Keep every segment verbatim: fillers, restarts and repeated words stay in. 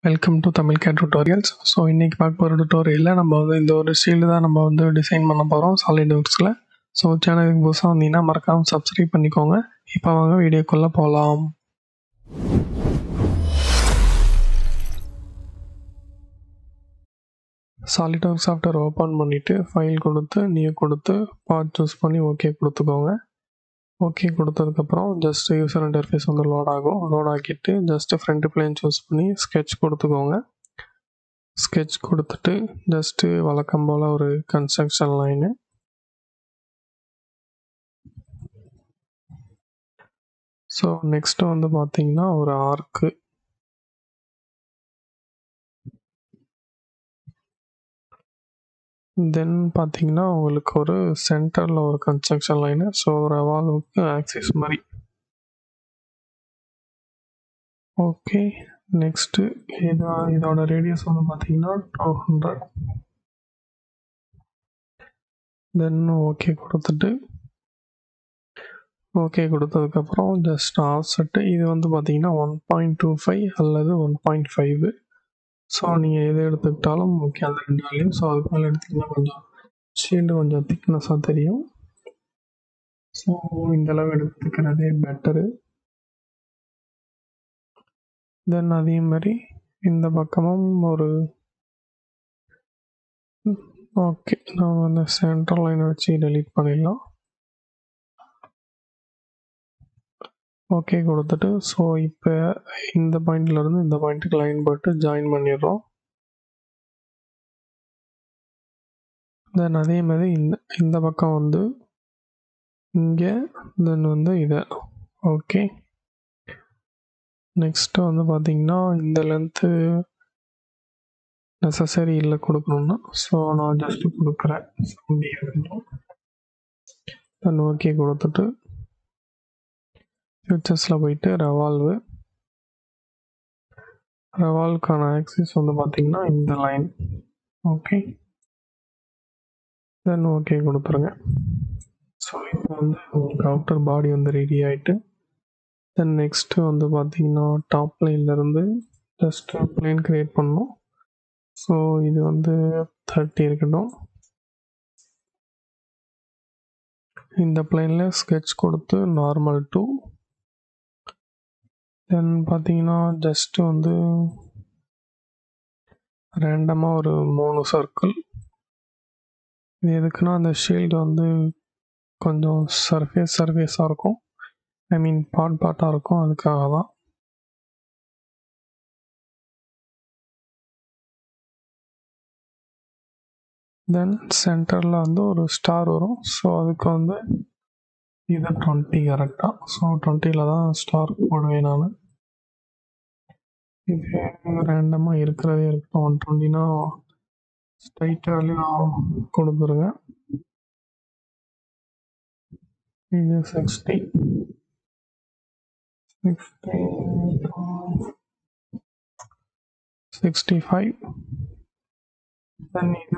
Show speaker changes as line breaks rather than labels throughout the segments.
Welcome to Tamil CAD tutorials. So இன்றைக்கி பார்க்க போகிற டுட்டோரியலில் நம்ம வந்து இந்த ஒரு ஷீல்டு தான் நம்ம வந்து டிசைன் பண்ண போகிறோம் சாலிட்வொர்க்ஸில். ஸோ சேனலுக்கு புதுசாக வந்தீங்கன்னா மறக்காமல் சப்ஸ்கிரைப் பண்ணிக்கோங்க. இப்போ வாங்க வீடியோக்குள்ளே போகலாம். சாலிட்வொர்க்ஸ் சாஃப்ட்வேர் ஓப்பன் பண்ணிவிட்டு ஃபைல் கொடுத்து நியூ கொடுத்து பார்ட் சூஸ் பண்ணி ஓகே கொடுத்துக்கோங்க. ஓகே கொடுத்ததுக்கப்புறம் ஜஸ்ட் யூசர் இன்டர்ஃபேஸ் வந்து லோட் ஆகும். லோட் ஆக்கிட்டு ஜஸ்ட்டு ஃப்ரண்ட் பிளேன் சூஸ் பண்ணி ஸ்கெட்ச் கொடுத்துக்கோங்க. ஸ்கெட்ச் கொடுத்துட்டு ஜஸ்ட்டு வழக்கம் போல் ஒரு கன்ஸ்ட்ரக்ஷன் லைனு, ஸோ நெக்ஸ்ட்டு வந்து பார்த்திங்கன்னா ஒரு ஆர்க்கு, தென் பார்த்திங்கன்னா உங்களுக்கு ஒரு சென்டரில் ஒரு கன்ஸ்ட்ரக்ஷன் லைனு, ஸோ ஒரு வால்வுக்கு ஆக்சிஸ் மாதிரி. ஓகே, நெக்ஸ்ட்டு இதோ இதோட ரேடியஸ் வந்து பார்த்திங்கன்னா டூ ஹண்ட்ரட். தென் ஓகே கொடுத்துட்டு ஓகே கொடுத்ததுக்கப்புறம் ஜஸ்ட் ஆஃப்செட்டு இது வந்து பார்த்திங்கன்னா ஒன் பாயிண்ட் டூ ஃபைவ் அல்லது ஒன் பாயிண்ட் ஃபைவ். ஸோ நீங்கள் எது எடுத்துக்கிட்டாலும் ஓகே அந்த ரெண்டு வேல்யூ. ஸோ அதுக்கு மேலே எடுத்திங்கன்னா கொஞ்சம் ஷீல்டு கொஞ்சம் திக்னஸாக தெரியும். ஸோ இந்தளவு எடுத்துக்கிறதே பெட்டரு. தென் அதே மாதிரி இந்த பக்கமும் ஒரு ஓகே நம்ம வந்து சென்ட்ரல் லைனை வச்சு டெலீட் பண்ணிடலாம். ஓகே கொடுத்துட்டு ஸோ இப்போ இந்த பாயிண்ட்லேருந்து இந்த பாயிண்ட்டுக்கு லைன் போட்டு ஜாயின் பண்ணிடுறோம். தென் அதே மாதிரி இந்த இந்த பக்கம் வந்து இங்கே, தென் வந்து இதை ஓகே. நெக்ஸ்ட்டு வந்து பார்த்திங்கன்னா இந்த லென்த்து நெசசரி இல்லை கொடுக்கணுன்னா, ஸோ நான் ஜஸ்ட்டு கொடுக்குறேன். தென் ஓகே கொடுத்துட்டு ஃபியூச்சர்ஸில் போயிட்டு ரெவால்வு, ரெவால்வுக்கான ஆக்சிஸ் வந்து பார்த்திங்கன்னா இந்த லைன். ஓகே, தென் ஓகே கொடுத்துருங்க. ஸோ இப்போ வந்து உங்களுக்கு அவுட்டர் பாடி வந்து ரெடி ஆகிட்டு, தென் நெக்ஸ்ட்டு வந்து பார்த்திங்கன்னா டாப் லைன்லேருந்து ஜஸ்ட்டு பிளேன் க்ரியேட் பண்ணணும். ஸோ இது வந்து தேர்ட்டி இருக்கட்டும். இந்த பிளேனில் ஸ்கெட்ச் கொடுத்து நார்மல் டூ, தென் பார்த்தீங்கன்னா ஜஸ்ட்டு வந்து ரேண்டமாக ஒரு மூணு சர்க்கிள். இது எதுக்குன்னா அந்த ஷீல்டு வந்து கொஞ்சம் சர்ஃபேஸ் சர்ஃபேஸாக இருக்கும், ஐ மீன் பார்ட் பார்ட்டாக இருக்கும், அதுக்காக தான். தென் சென்டரில் வந்து ஒரு ஸ்டார் வரும். ஸோ அதுக்கு வந்து இது டுவெண்ட்டி கரெக்டாக. ஸோ டுவெண்ட்டியில் தான் ஸ்டார் போடுவேன் நான். இது ரேண்டமாக இருக்கிறதே இருக்கட்டும். ஒன் டுவெண்ட்டினா ஸ்ட்ரைட்டாக நான் கொடுத்துருங்க. இது sixty sixty sixty five. Then இது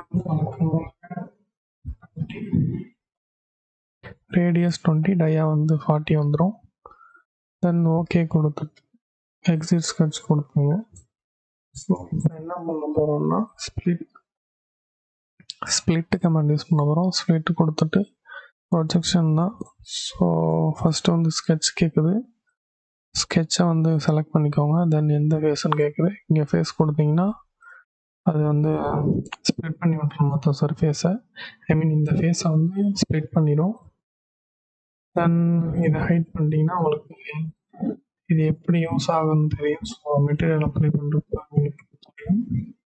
ரேடியஸ் டுவெண்ட்டி, டயா வந்து ஃபார்ட்டி வந்துடும். தென் ஓகே கொடுத்துட்டு எக்ஸிட் ஸ்கெட்ச் கொடுத்துங்க. ஸோ இப்போ என்ன பண்ண போகிறோம்னா ஸ்ப்ளிட் ஸ்ப்ளிட்டு கமாண்ட் யூஸ் பண்ண போகிறோம். ஸ்ப்ளிட் கொடுத்துட்டு ப்ரொஜெக்ஷன் தான். ஸோ ஃபஸ்ட்டு வந்து ஸ்கெட்ச் கேட்குது, ஸ்கெட்சை வந்து செலக்ட் பண்ணிக்கோங்க. தென் எந்த ஃபேஸ்ன்னு கேட்குது, இங்கே ஃபேஸ் கொடுத்தீங்கன்னா அது வந்து ஸ்ப்ளிட் பண்ணி விட்டுரும் மொத்த சர்ஃபேஸை, ஐ மீன் இந்த ஃபேஸை வந்து ஸ்ப்ளிட் பண்ணிடும். தென் இதை ஹைட் பண்ணிட்டீங்கன்னா உங்களுக்கு இது எப்படி யூஸ் ஆகுன்னு தெரியும். ஸோ மெட்டீரியல் அப்ளை பண்ணுறது உங்களுக்கு தெரியும்.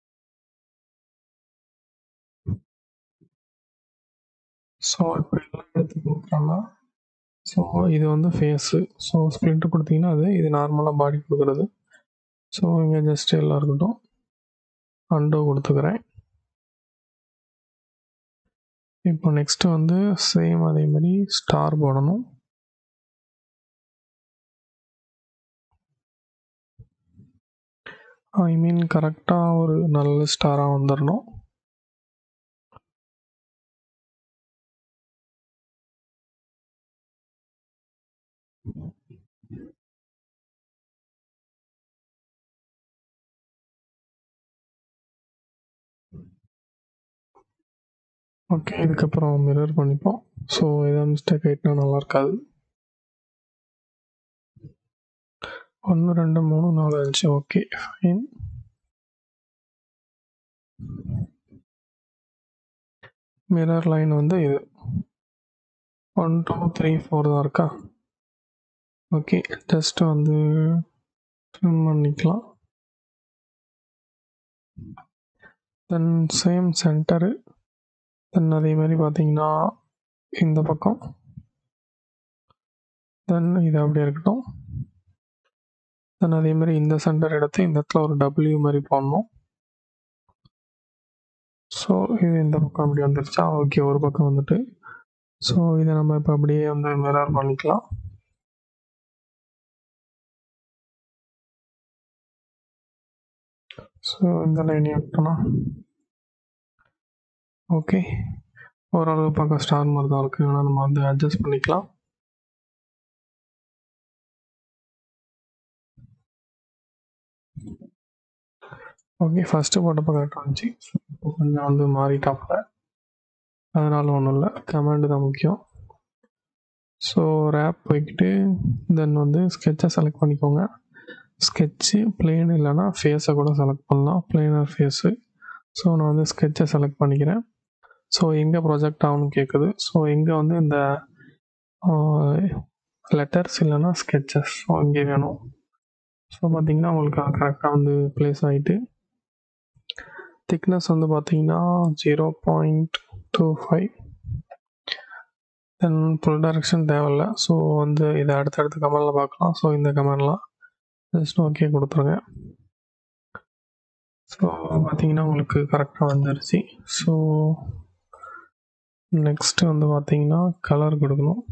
ஸோ இப்போ எல்லாம் எடுத்து கொடுக்குறோன்னா, ஸோ இது வந்து ஃபேஸு. ஸோ ஸ்ப்ளிட்டு கொடுத்தீங்கன்னா அது இது நார்மலாக பாடி கொடுக்குறது. ஸோ இங்கே ஜஸ்ட் எல்லாம் இருக்கட்டும், அண்டோ கொடுத்துக்கிறேன். இப்போ நெக்ஸ்ட்டு வந்து சேம் அதே மாதிரி ஸ்டார் போடணும். ஐ மீன் கரெக்டாக ஒரு நல்ல ஸ்டாராக வந்துடணும். ஓகே, இதுக்கப்புறம் மிரர் பண்ணிப்போம். ஸோ எதாவது மிஸ்டேக் ஆகிட்டுனா நல்லா இருக்காது. ஒன்று ரெண்டு மூணு நாலு அஞ்சு ஓகே ஃபைன். மிரர் லைன் வந்து இது ஒன் டூ த்ரீ ஃபோர் தான் இருக்கா? ஓகே, ஜஸ்ட் வந்து ட்ரிம் பண்ணிக்கலாம். Then same centre. தென் அதே மாதிரி பார்த்தீங்கன்னா இந்த பக்கம். தென் இது அப்படியே இருக்கட்டும். தென் அதே மாதிரி இந்த சென்டர் எடுத்து இந்த இடத்துல ஒரு டபிள்யூ மாதிரி போடணும். ஸோ இது இந்த பக்கம் அப்படி வந்துருச்சா? ஓகே, ஒரு பக்கம் வந்துட்டு. ஸோ இதை நம்ம இப்போ அப்படியே வந்து மிரர் பண்ணிக்கலாம். ஸோ இந்த லைன் எடுத்தோன்னா ஓகே, ஓரளவு பார்க்க ஸ்டார் மாதிரி தான் இருக்குது. ஆனால் நம்ம வந்து அட்ஜஸ்ட் பண்ணிக்கலாம். ஓகே, ஃபஸ்ட்டு போட்டப்போ கரெக்டாக இருந்துச்சு. இப்போ கொஞ்சம் வந்து மாறிட்டாப்ப, அதனால் ஒன்றும் இல்லை, கமாண்டு தான் முக்கியம். ஸோ ரேப் போய்கிட்டு தென் வந்து ஸ்கெட்சை செலக்ட் பண்ணிக்கோங்க. ஸ்கெட்சு பிளேன் இல்லைனா ஃபேஸை கூட செலக்ட் பண்ணலாம், பிளேனர் ஃபேஸு. ஸோ நான் வந்து ஸ்கெட்சை செலக்ட் பண்ணிக்கிறேன். ஸோ எங்கே ப்ரொஜெக்ட் ஆகணும்னு கேட்குது. ஸோ எங்கே வந்து இந்த லெட்டர்ஸ் இல்லைனா ஸ்கெட்சஸ் ஸோ இங்கே வேணும். ஸோ பார்த்தீங்கன்னா உங்களுக்கு கரெக்டாக வந்து ப்ளேஸ் ஆகிட்டு, திக்னஸ் வந்து பார்த்தீங்கன்னா zero point two five. Then full direction தேவையில்லை. ஸோ வந்து இதை அடுத்தடுத்த கமெண்டில் பார்க்கலாம். ஸோ இந்த கமெண்ட்லாம் ஜஸ்ட் ஓகே கொடுத்துருங்க. ஸோ பார்த்தீங்கன்னா உங்களுக்கு கரெக்டாக வந்துருச்சு. ஸோ நெக்ஸ்ட்டு வந்து பார்த்தீங்கன்னா கலர் கொடுக்கணும்.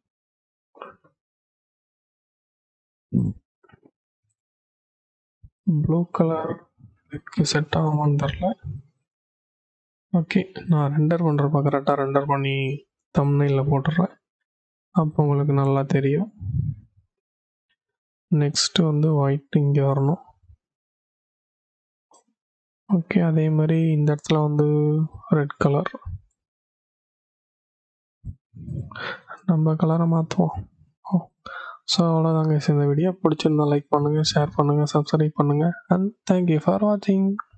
ப்ளூ கலர் இதுக்கு செட் ஆகுமான்னு தெரில. ஓகே, நான் ரெண்டர் பண்ணுறப்ப கரெக்டாக ரெண்டர் பண்ணி தம்ப்நெயிலில் போட்டுடுறேன். அப்போ உங்களுக்கு நல்லா தெரியும். நெக்ஸ்ட்டு வந்து ஒயிட் இங்கே வரணும். ஓகே, அதே மாதிரி இந்த இடத்துல வந்து ரெட் கலர். நம்ம கலரை மாற்றுவோம். ஓ ஸோ அவ்வளோதாங்க. இந்த வீடியோ பிடிச்சிருந்தா லைக் பண்ணுங்கள், ஷேர் பண்ணுங்கள், சப்ஸ்கிரைப் பண்ணுங்கள். அண்ட் தேங்க்யூ ஃபார் வாட்சிங்.